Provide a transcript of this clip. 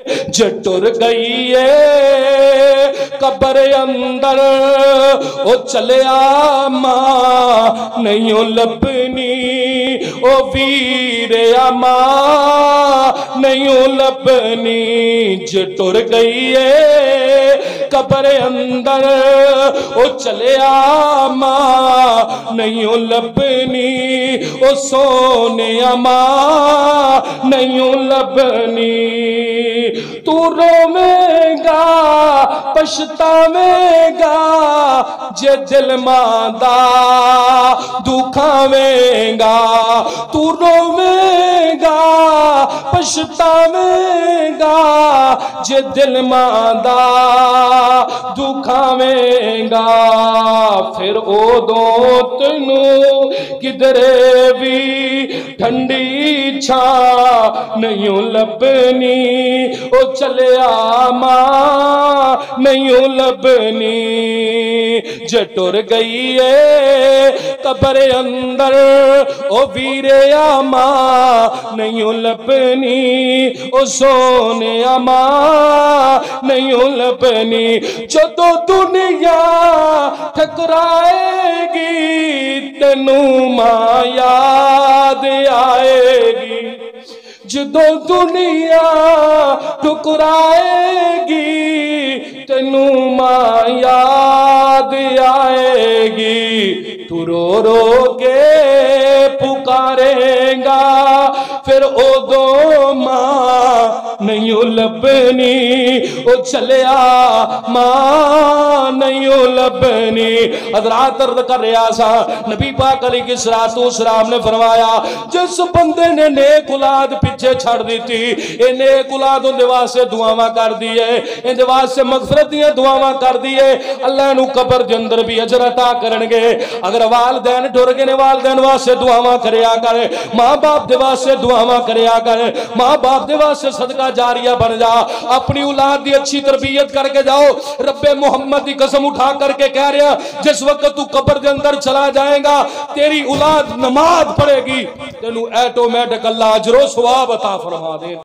जे टुर गई है कब्र अंदर ओ चलिया मां नहीं लभनी ओ वीरे मां नहीं लभनी जे टुर गई है कब्र अंदर ओ चलिया मां नहीं लभनी ओ सोने मां नहीं लभनी तू रोवेगा पछतावेगा जे दिल मांदा दुखावेगा तू रोवेगा पछतावेगा जे दिल मांदा दुखावेगा फिर ओदों तैनू किधरे भी ठंडी छा नहीं लभनी ओ चलिया मां नहीं लभनी जे टुर गई है कब्र अंदर ओ वीरे मां नहीं लभनी ओ सोने मां नहीं लभनी जदों दुनिया ठकराएगी तेनू मां याद आएगी जदों दुनिया ठुकराएगी तेनू मां याद आएगी तू रो रो के पुकारेगा फिर ओदों मां नहीं लभनी ओ चलिया मां नहीं लभनी। हज़रात अर्ज़ कर रहा सा नबी पाक अलैहिस्सलाम ने फरमाया जिस बंदे ने नेक औलाद पीछे छड़ दी ये नेक औलाद उनके वास्ते दुआवां कर दी है इनके वास्ते मगफरत दी दुआवां कर दी है अल्लाह नू कब्र दे अंदर भी अजर अता करनगे। अगर वालदैन टुर गए ने वालदैन वास्ते दुआवां करया कर मां बाप दे वास्ते दुआवां करया कर मां बाप दे वास्ते सदका जारिया बन जा अपनी औलाद की अच्छी तरबियत करके जाओ। रब्बे मोहम्मद की कसम उठा करके कह रहा जिस वक्त तू कब्र के अंदर चला जाएगा तेरी औलाद नमाज पढ़ेगी तेनू ऑटोमेटिक अल्लाह अजरो सवाब अता फरमा दे।